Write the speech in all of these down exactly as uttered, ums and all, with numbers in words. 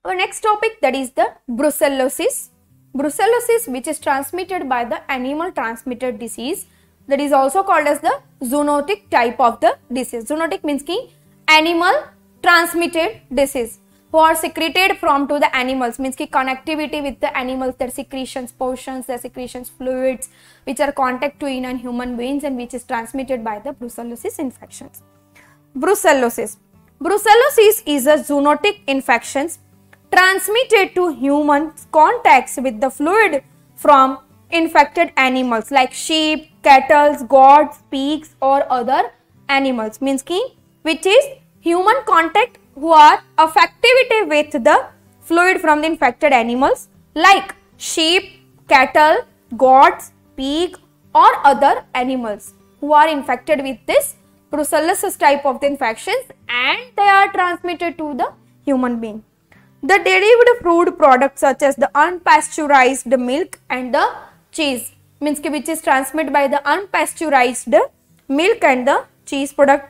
Our next topic, that is the brucellosis. Brucellosis, which is transmitted by the animal transmitted disease, that is also called as the zoonotic type of the disease. Zoonotic means ki animal transmitted disease, who are secreted from to the animals, means ki connectivity with the animals, their secretions, portions, their secretions, fluids, which are contact to in and human beings, and which is transmitted by the brucellosis infections. Brucellosis. Brucellosis is a zoonotic infection transmitted to human contacts with the fluid from infected animals like sheep, cattle, goats, pigs or other animals, means ki which is human contact who are affectivity with the fluid from the infected animals like sheep, cattle, goats, pig or other animals who are infected with this brucellosis type of the infections, and they are transmitted to the human being. The derived food products such as the unpasteurized milk and the cheese, means ki which is transmitted by the unpasteurized milk and the cheese product.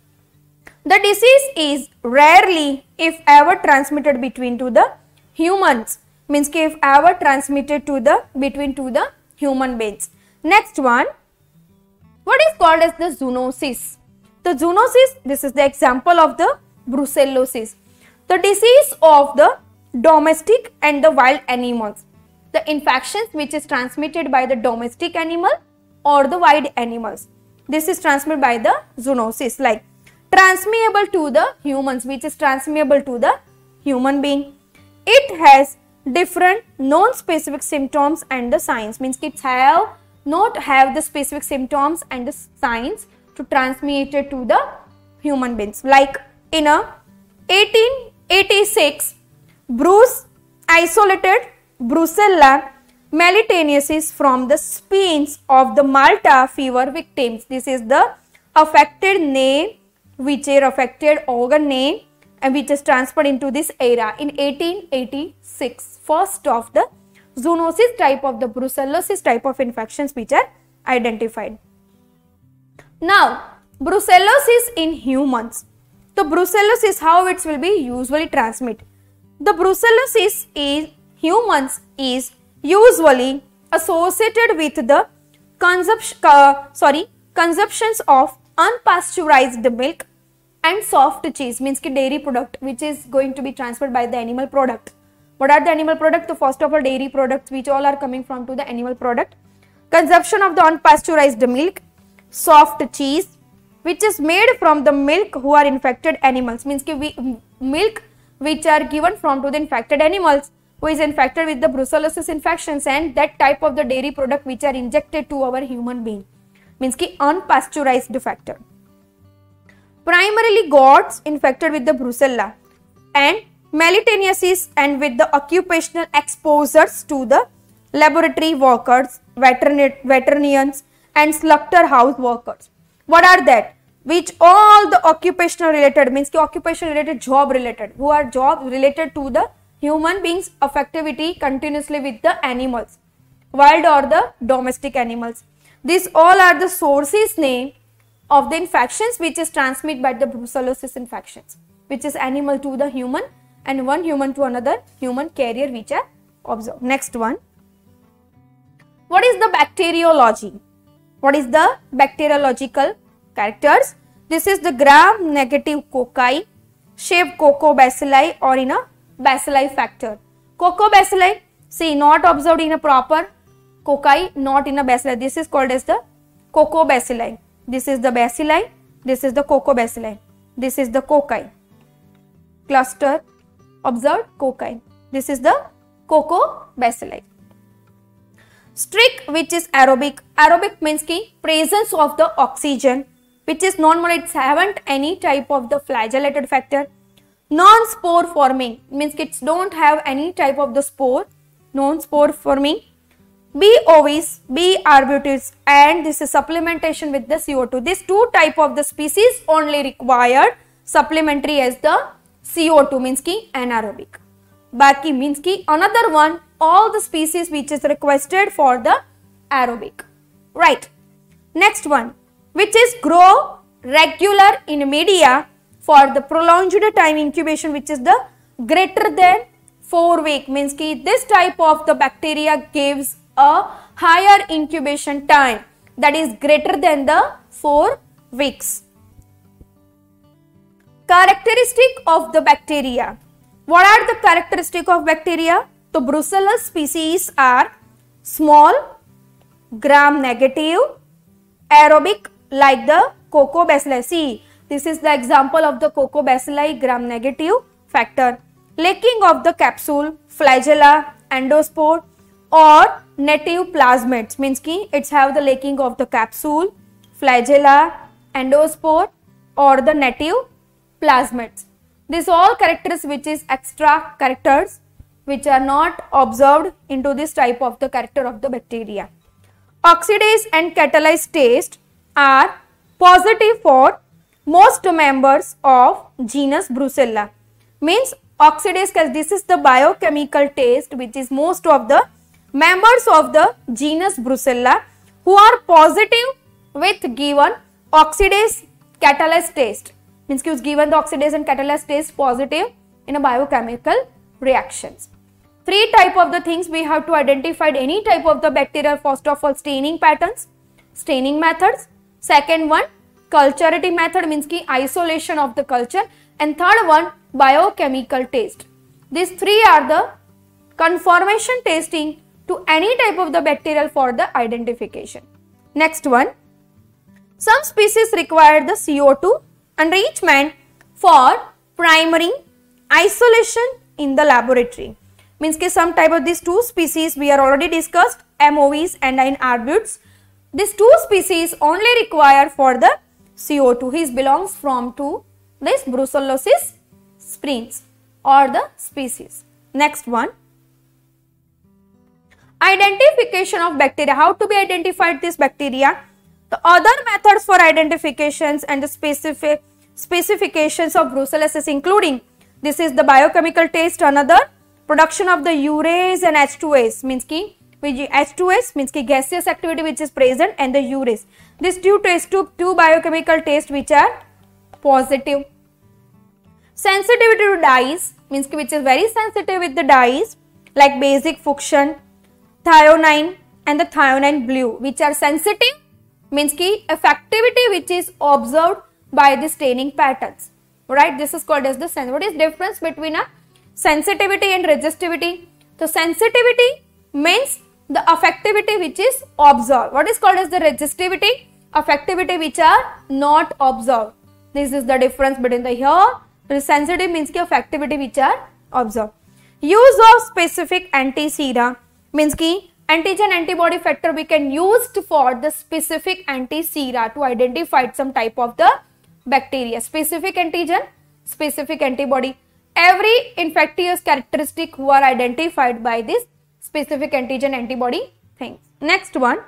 The disease is rarely, if ever, transmitted between to the humans, means ki if ever transmitted to the between to the human beings. Next one, what is called as the zoonosis? The zoonosis, this is the example of the brucellosis, the disease of the domestic and the wild animals. The infections which is transmitted by the domestic animal or the wild animals. This is transmitted by the zoonosis, like transmissible to the humans, which is transmissible to the human being. It has different non-specific symptoms and the signs, means it have not have the specific symptoms and the signs to transmit it to the human beings. Like in a eighteen eighty-six, Bruce isolated Brucella mellitus from the spines of the Malta fever victims. This is the affected name, which is affected organ name, and which is transferred into this era in eighteen eighty-six. First of the zoonosis type of the brucellosis type of infections which are identified. Now, brucellosis in humans. The brucellosis, how it will be usually transmitted. The brucellosis in humans is usually associated with the consumption, uh, sorry, consumptions of unpasteurized milk and soft cheese, means ki dairy product, which is going to be transferred by the animal product. What are the animal products? The first of all, dairy products, which all are coming from to the animal product. Consumption of the unpasteurized milk, soft cheese, which is made from the milk who are infected animals, means ki we, milk which are given from to the infected animals who is infected with the brucellosis infections, and that type of the dairy product which are injected to our human being, means ki unpasteurized factor. Primarily goats infected with the brucella and mellitus, and with the occupational exposures to the laboratory workers, veterinarians and slaughterhouse workers. What are that? Which all the occupational related, means ki occupation related, job related, who are job related to the human beings affectivity continuously with the animals, wild or the domestic animals. These all are the sources name of the infections which is transmitted by the brucellosis infections, which is animal to the human and one human to another human carrier which are observed. Next one, what is the bacteriology? What is the bacteriological characters? This is the gram negative cocci, shape Coccobacilli or in a bacilli factor. Coccobacilli, see, not observed in a proper cocci, not in a bacilli. This is called as the Coccobacilli. This is the bacilli, this is the Coccobacilli, this is the cocci. Cluster observed cocci. This is the Coccobacilli. Strict, which is aerobic. Aerobic means ki presence of the oxygen, which is non-more, it haven't any type of the flagellated factor. Non-spore forming, means kids don't have any type of the spore, non-spore forming. B ovis, B arbutus, and this is supplementation with the C O two. These two type of the species only required supplementary as the C O two, means ki anaerobic. Baki means ki another one, all the species which is requested for the aerobic. Right. Next one, which is grow regular in media for the prolonged time incubation, which is the greater than four week means ki this type of the bacteria gives a higher incubation time that is greater than the four weeks. Characteristic of the bacteria. What are the characteristic of bacteria? The Brucellus species are small, gram negative, aerobic like the Coccobacilli. See, this is the example of the Coccobacilli gram negative factor. Lacking of the capsule, flagella, endospore or native plasmids means ki it's have the lacking of the capsule, flagella, endospore or the native plasmids. These all characters which is extra characters which are not observed into this type of the character of the bacteria. Oxidase and catalase test are positive for most members of genus Brucella. Means oxidase, because this is the biochemical test which is most of the members of the genus Brucella who are positive with given oxidase catalase test. Means कि given the oxidase and catalase test positive in a biochemical reactions. Three type of the things we have to identify any type of the bacteria. First of all, staining patterns, staining methods. Second one, culturity method means ki isolation of the culture, and third one, biochemical test. These three are the conformation testing to any type of the bacterial for the identification. Next one, some species require the C O two enrichment for primary isolation in the laboratory. Means कि some type of these two species we are already discussed, M O Vs and in arbutes. These two species only require for the C O two. He belongs from to this Brucellosis species or the species. Next one, identification of bacteria. How to be identified this bacteria? The other methods for identifications and the specific specifications of Brucellosis including this is the biochemical test, another production of the urease and H two S means ki H two S means ki gaseous activity which is present and the urease. These two tests, two, two biochemical tests which are positive. Sensitivity to dyes means ki which is very sensitive with the dyes like basic Fuchsin, thionine and the thionine blue which are sensitive means ki effectivity which is observed by the staining patterns, right? This is called as the sensitivity. What is difference between a sensitivity and resistivity? So sensitivity means the affectivity which is observed. What is called as the resistivity? Affectivity which are not observed. This is the difference between the here. The sensitive means ki affectivity which are observed. Use of specific anti-sera means ki antigen antibody factor we can use for the specific anti-sera to identify some type of the bacteria. Specific antigen, specific antibody. Every infectious characteristic who are identified by this specific antigen antibody things. Next one,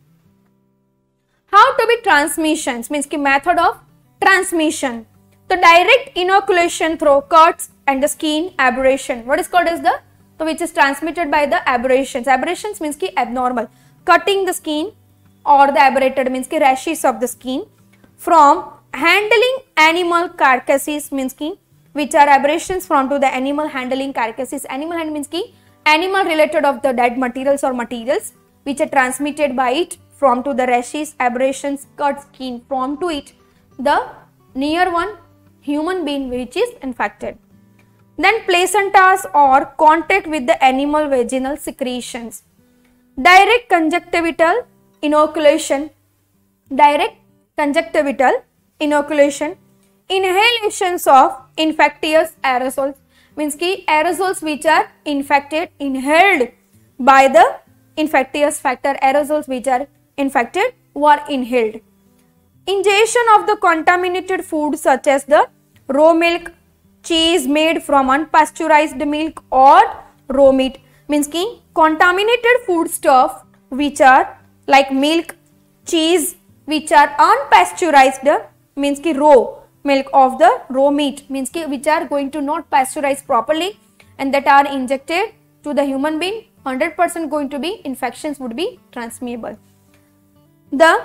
how to be transmissions means ki method of transmission. The direct inoculation through cuts and the skin aberration. What is called as the so which is transmitted by the aberrations. Aberrations means ki abnormal. Cutting the skin or the aberrated means ki rashes of the skin from handling animal carcasses means ki which are aberrations from to the animal handling carcasses. Animal hand means ki animal related of the dead materials or materials which are transmitted by it from to the rashes, aberrations, cut skin from to it the near one human being which is infected. Then placentas or contact with the animal vaginal secretions. Direct conjunctival inoculation, direct conjunctival inoculation, inhalations of infectious aerosols means ki aerosols which are infected inhaled by the infectious factor, aerosols which are infected were inhaled. Ingestion of the contaminated food such as the raw milk, cheese made from unpasteurized milk or raw meat means ki contaminated food stuff which are like milk, cheese which are unpasteurized means ki raw milk of the raw meat means ki which are going to not pasteurize properly and that are injected to the human being, one hundred percent going to be infections would be transmissible. The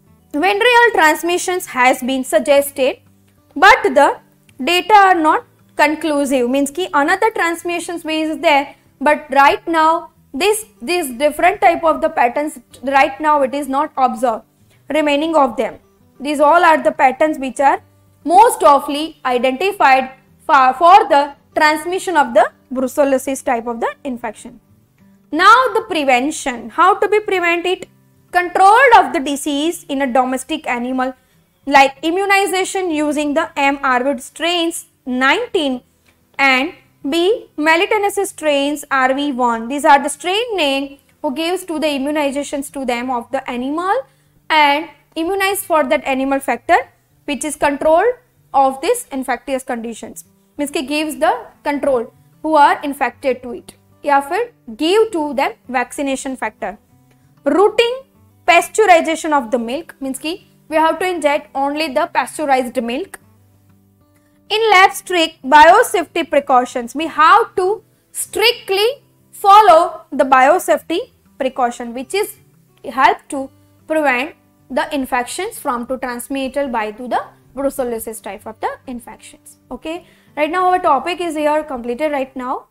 venereal transmissions has been suggested but the data are not conclusive means ki another transmission way is there, but right now this this different type of the patterns right now it is not observed remaining of them. These all are the patterns which are most often identified for, for the transmission of the brucellosis type of the infection. Now the prevention, how to be prevent it? Control of the disease in a domestic animal like immunization using the M. arvid strains nineteen and B. melitaneous strains R V one. These are the strain name who gives to the immunizations to them of the animal and immunize for that animal factor which is control of this infectious conditions. Means ki gives the control who are infected to it. या फिर give to them vaccination factor. Routing pasteurization of the milk means ki we have to inject only the pasteurized milk. In lab strict biosafety precautions, we have to strictly follow the biosafety precaution which is help to prevent the infections from to transmitted by to the brucellosis type of the infections. Okay, right now our topic is here completed right now.